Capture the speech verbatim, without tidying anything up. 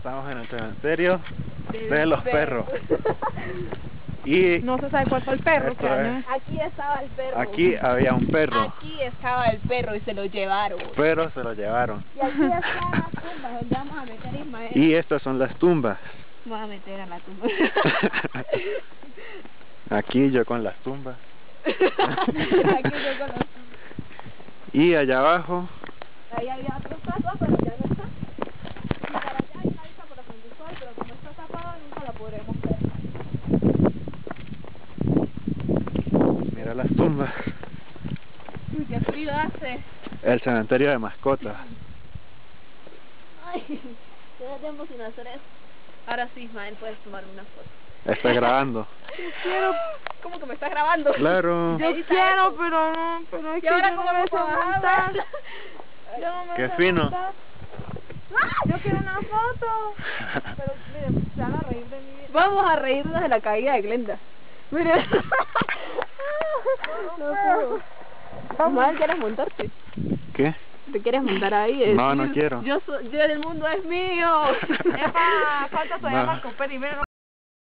Estamos en el cementerio de, de los perros. Y no se sabe cuál fue el perro. esto ¿Qué año es- es? Aquí estaba el perro. Aquí había un perro, Aquí estaba el perro y se lo llevaron. pero se lo llevaron. Y aquí están las tumbas donde vamos a meter a Ismael. Y estas son las tumbas. Vamos a meter a la tumba. Aquí yo con las tumbas. Aquí yo con los... Y allá abajo, Ahí había otro estatua, pero ya no está. Y para allá hay una isla por visual, pero como está tapada nunca la podremos ver. mira las tumbas. Uy, qué frío hace. El cementerio de mascotas. Ay, llevo tiempo sin hacer eso. Ahora sí, Ismael, puedes tomarme una foto. Estoy grabando. Quiero, ¿Cómo que me estás grabando? Claro. yo Edita quiero, eso. pero no, pero es ¿Y que ahora yo no cómo me me sé puedo montar. bajar? Yo no me Qué sé fino. montar. Yo quiero una foto. Pero miren, se van a reír de mí. Vamos a reírnos de la caída de Glenda. Mira. No puedo. Ismael, ¿quieres montarte? ¿Qué? ¿Te quieres montar ahí? Es No, no decir, quiero. Yo soy, yo el mundo es mío. Epa, falta todavía No. Marco Pérez, miren.